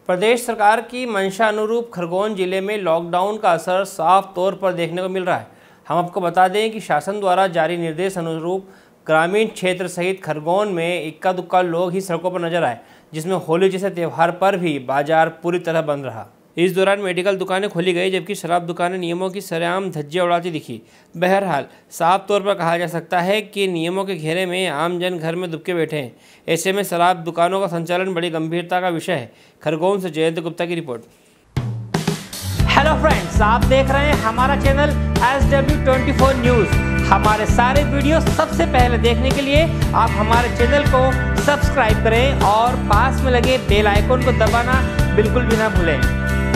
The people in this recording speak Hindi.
प्रदेश सरकार की मंशा अनुरूप खरगोन जिले में लॉकडाउन का असर साफ तौर पर देखने को मिल रहा है। हम आपको बता दें कि शासन द्वारा जारी निर्देश अनुरूप ग्रामीण क्षेत्र सहित खरगोन में इक्का दुक्का लोग ही सड़कों पर नजर आए, जिसमें होली जैसे त्यौहार पर भी बाजार पूरी तरह बंद रहा। इस दौरान मेडिकल दुकानें खोली गई, जबकि शराब दुकानें नियमों की सरेआम धज्जियां उड़ाती दिखी। बहरहाल साफ तौर पर कहा जा सकता है कि नियमों के घेरे में आम जन घर में दुबके बैठे हैं। ऐसे में शराब दुकानों का संचालन बड़ी गंभीरता का विषय है। खरगोन से जयंत गुप्ता की रिपोर्ट। हेलो फ्रेंड्स, आप देख रहे हैं हमारा चैनल SW24 न्यूज़। हमारे सारे वीडियो सबसे पहले देखने के लिए आप हमारे चैनल को सब्सक्राइब करें और पास में लगे बेल आइकन को दबाना बिल्कुल भी ना भूलें।